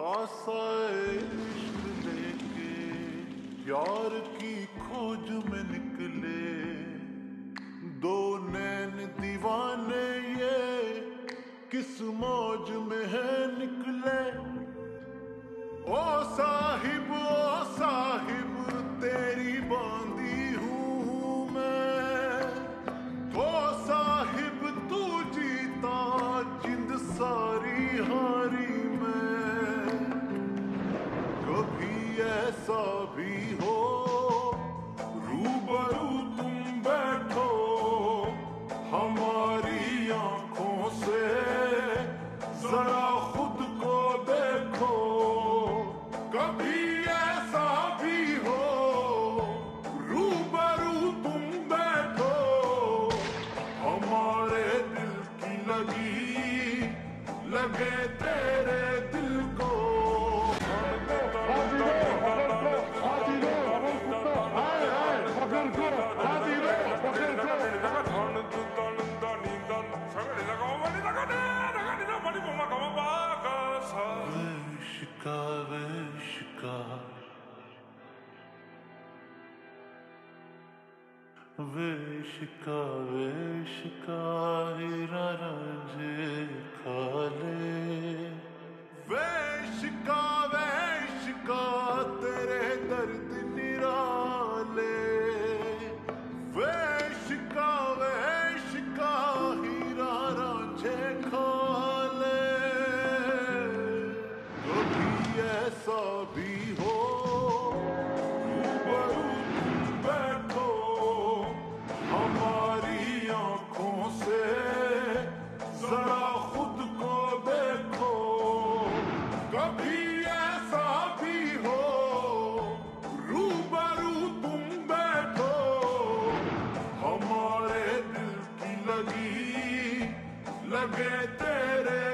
खासा इश्क लेके प्यार की खोज में निकले दो नैन दीवाने, ये किस मौज में है निकले। ओ साहिब तेरी बांधी हूँ मैं, ओ साहिब तू जीता जिंद सारी हारी मैं। कभी ऐसा भी हो रूबरू तुम बैठो हमारी आंखों से, जरा खुद को देखो। कभी ऐसा भी हो रूबरू तुम बैठो हमारे दिल की लगे तेरे दिल को। वेशिका हीरा रांझे खाले। वेशिका तेरे दर्द निराले। वेशिका हीरा रांझे खाले। कभी ऐसा भी हो रूबरू तुम बैठो हमारी आंखों से, जरा खुद को देखो। कभी ऐसा भी हो रूबरू तुम बैठो हमारे दिल की लगे तेरे